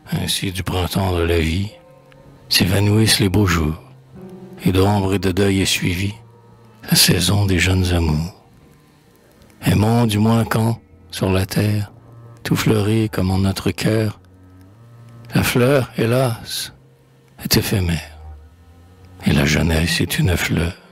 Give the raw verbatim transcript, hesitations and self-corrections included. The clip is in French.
Ainsi du printemps de la vie s'évanouissent les beaux jours, et d'ombre et de deuil est suivie la saison des jeunes amours. Aimons du moins quand, sur la terre, tout fleurit comme en notre cœur, la fleur, hélas, est éphémère, et la jeunesse est une fleur.